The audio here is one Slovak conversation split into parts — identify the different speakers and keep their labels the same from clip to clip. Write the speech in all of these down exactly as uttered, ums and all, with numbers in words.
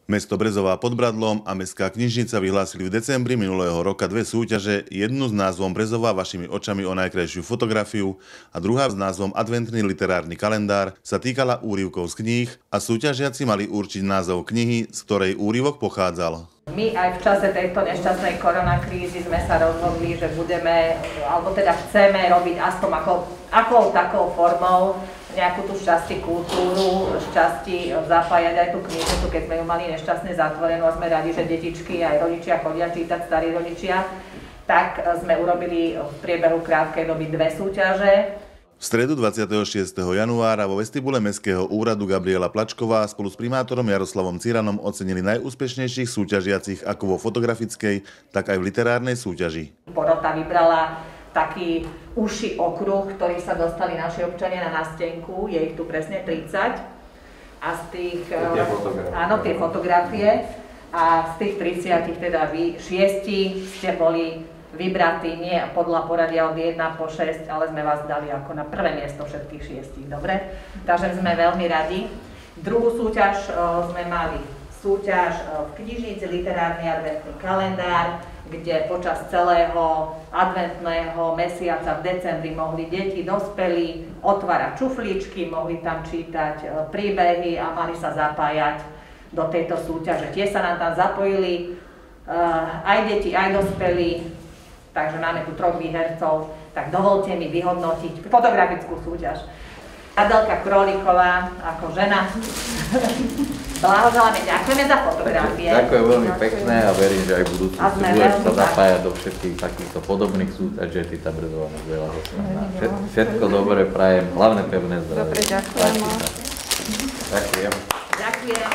Speaker 1: Mesto Brezová pod Bradlom a Mestská knižnica vyhlásili v decembri minulého roka dve súťaže, jednu s názvom Brezová vašimi očami o najkrajšiu fotografiu a druhá s názvom Adventný literárny kalendár sa týkala úryvkov z kníh a súťažiaci mali určiť názov knihy, z ktorej úryvok pochádzal.
Speaker 2: My aj v čase tejto nešťastnej koronakrízy sme sa rozhodli, že budeme, alebo teda chceme robiť aspoň ako, akou takou formou nejakú tú šťastí kultúru, šťastí zapájať aj tú knižnicu, keď sme ju mali nešťastne zatvorenú a sme radi, že detičky aj rodičia chodia čítať, starí rodičia, tak sme urobili v priebehu krátkej doby dve súťaže.
Speaker 1: V stredu dvadsiateho šiesteho januára vo vestibule Mestského úradu Gabriela Plačková spolu s primátorom Jaroslavom Ciranom ocenili najúspešnejších súťažiacich ako vo fotografickej, tak aj v literárnej súťaži.
Speaker 2: Porota vybrala taký uší okruh, ktorý sa dostali naši občania na nástenku, je ich tu presne tridsať. A z tých,
Speaker 3: tie fotografie.
Speaker 2: Áno, tie fotografie. A z tých tridsiatich teda vy šiesti ste boli vybratí nie podľa poradia od jedna po šesť, ale sme vás dali ako na prvé miesto všetkých šiestich, dobre? Takže sme veľmi radi. Druhú súťaž o, sme mali súťaž v knižnici Literárny adventný kalendár, kde počas celého adventného mesiaca v decembri mohli deti, dospelí otvárať čuflíčky, mohli tam čítať príbehy a mali sa zapájať do tejto súťaže. Tie sa nám tam zapojili uh, aj deti, aj dospelí, takže máme tu troch výhercov, tak dovolte mi vyhodnotiť fotografickú súťaž. Adelka Kroliková ako žena. Blahoželáme, ďakujeme za fotografie.
Speaker 3: Ďakujem veľmi pekné a verím, že aj v budúcnosti budeš sa zapájať do všetkých takýchto podobných súťaží, že Tita Brezová nás veľa hostná. Všetko dobré prajem, hlavne pevné zdravie.
Speaker 4: Dobre, ďakujem.
Speaker 3: Ďakujem.
Speaker 2: Ďakujem.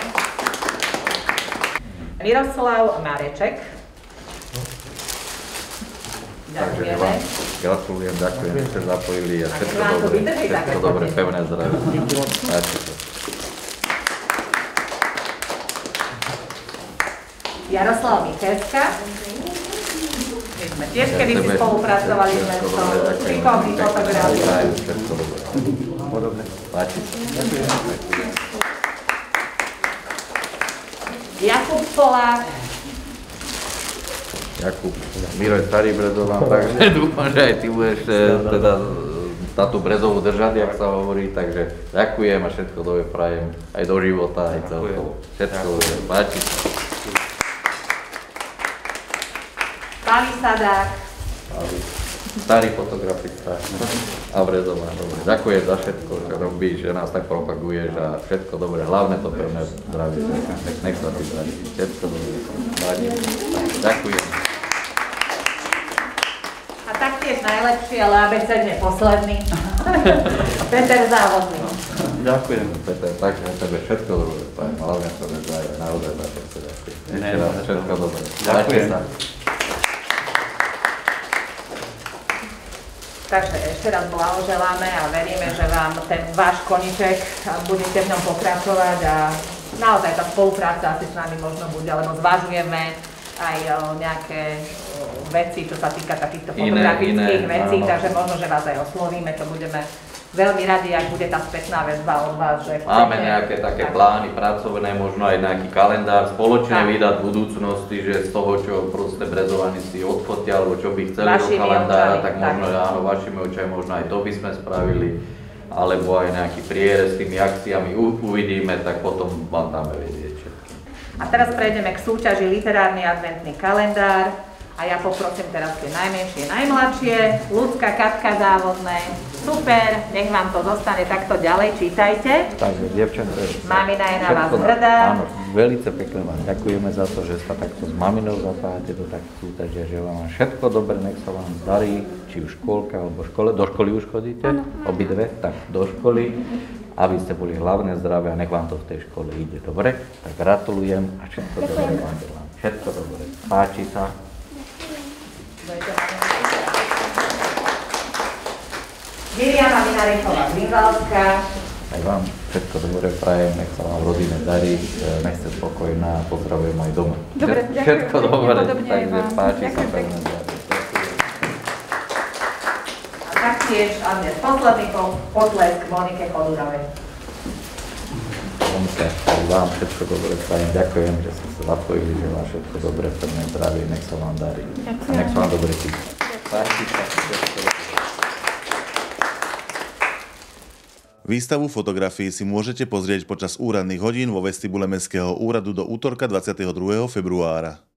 Speaker 2: Miroslav Mareček.
Speaker 3: Takže
Speaker 2: Ďakujeme.
Speaker 3: vám gratulujem, ďakujem, že ste zapojili a všetko dobré, všetko dobré, pevné zdravie.
Speaker 2: Jaroslav Michelska. My sme tiež kedy si spolupracovali s mestom, šikovný fotograf.
Speaker 3: Všetko dobré. Podobne. Páči sa.
Speaker 2: Jakub Polák.
Speaker 3: Jakub, Miro je starý Brezován, takže dúfam, že aj ty budeš teda táto Brezovu držať, jak sa hovorí, takže ďakujem a všetko dobre prajem aj do života, aj celkovo. Všetko dobre, páči sa.
Speaker 2: Pali Sadák.
Speaker 3: Starý fotografista a Brezová, dobre. Ďakujem za všetko, čo robíš, že nás tak propaguješ a všetko dobre, hlavne to pevné zdravie, nech sa ti zdraví, všetko dobre. Ďakujem.
Speaker 2: A taktiež najlepší, ale abecedne posledný. Peter Závodný.
Speaker 3: Ďakujem, Peter, takže tebe všetko dobré, hlavne to nezdaje, naozaj za všetko ďakujem. Ešte raz všetko dobré. Ďakujem.
Speaker 2: Takže ešte raz blahoželáme a veríme, že vám ten váš koniček budete v ňom pokračovať a naozaj tá spolupráca asi s nami možno bude, lebo zvažujeme aj nejaké veci, čo sa týka takýchto fotografických vecí, áno. Takže možno, že vás aj oslovíme, to budeme veľmi radi, ak bude tá spätná väzba od vás, že chcete...
Speaker 3: Máme nejaké také plány pracovné, možno aj nejaký kalendár spoločne vydať v budúcnosti, že z toho, čo proste Brezovani si odfotia, alebo čo by chceli do kalendára, tak možno tak. Áno, vašimi očami, možno aj to by sme spravili, alebo aj nejaký prierez s tými akciami uvidíme, tak potom vám dáme vedieť všetky.
Speaker 2: A teraz prejdeme k súťaži Literárny adventný kalendár. A ja poprosím teraz tie najmenšie, najmladšie, Ľudská, Katka Závodné. Super, nech vám to zostane takto ďalej, čítajte.
Speaker 5: Takže, dievčatá,
Speaker 2: mamina je na vás hrdá.
Speaker 5: Áno, veľmi pekne vám ďakujeme za to, že sa takto s maminou zapájate do takých súťaží, že vám všetko dobre, nech sa vám darí, či v škôlke alebo v škole. Do školy už chodíte? Obidve? Tak, do školy. Aby ste boli hlavne zdravé a nech vám to v tej škole ide dobre. Tak gratulujem a všetko dobre vám želám. Všetko dobre. Páči sa.
Speaker 2: Miriama Minaríková Zvinvalská.
Speaker 5: Aj vám všetko dobre prajem, nech sa vám v rodine darí, nech ste spokojná a pozdravujem aj doma.
Speaker 4: Dobre, ďakujem.
Speaker 5: Všetko dobre, takže páči sa
Speaker 4: Ďakujem
Speaker 5: pevné
Speaker 4: pekne.
Speaker 5: zdravie.
Speaker 2: A taktiež a dnes posledný potlesk Monike Chodurovej.
Speaker 5: Zuzka, vám všetko dobre prajem. Ďakujem, že ste sa zapojili, že vám všetko dobre, pevné zdravie, nech sa vám darí. A nech sa vám dobre píše.
Speaker 1: Výstavu fotografií si môžete pozrieť počas úradných hodín vo vestibule Mestského úradu do útorka dvadsiateho druhého februára.